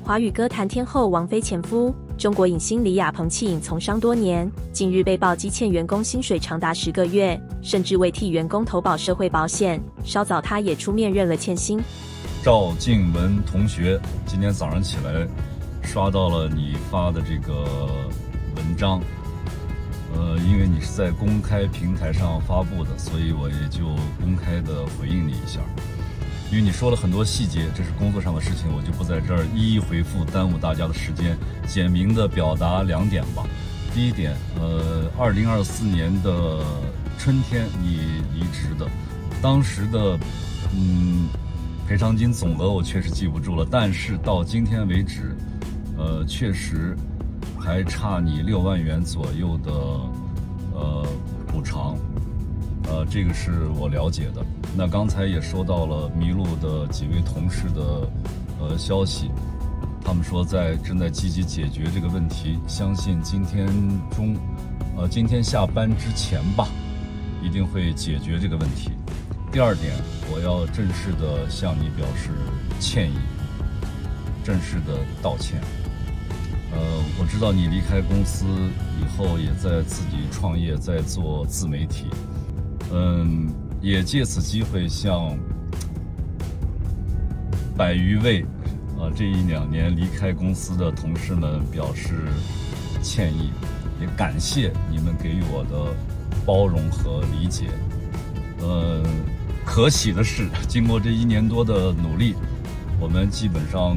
华语歌坛天后王菲前夫，中国影星李亚鹏弃隐从商多年，近日被曝积欠员工薪水长达10个月，甚至未替员工投保社会保险。稍早他也出面认了欠薪。 赵静雯同学，今天早上起来刷到了你发的这个文章，因为你是在公开平台上发布的，所以我也就公开的回应你一下。因为你说了很多细节，这是工作上的事情，我就不在这儿一一回复，耽误大家的时间。简明的表达2点吧。第一点，2024年的春天你离职的，当时的赔偿金总额我确实记不住了，但是到今天为止，确实还差你6万元左右的补偿。这个是我了解的。那刚才也收到了麋鹿的几位同事的消息，他们说正在积极解决这个问题，相信今天下班之前吧，一定会解决这个问题。第2点，我要正式的向你表示歉意，正式的道歉。我知道你离开公司以后也在自己创业，在做自媒体。也借此机会向100余位这1-2年离开公司的同事们表示歉意，也感谢你们给予我的包容和理解。可喜的是，经过这1年多的努力，我们基本上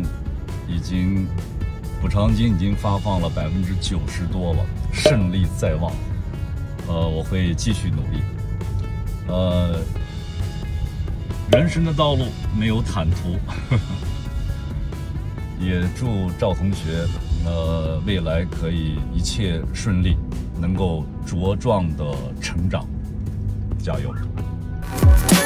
补偿金已经发放了90%多了，胜利在望。我会继续努力。人生的道路没有坦途，也祝赵同学未来可以一切顺利，能够茁壮的成长，加油。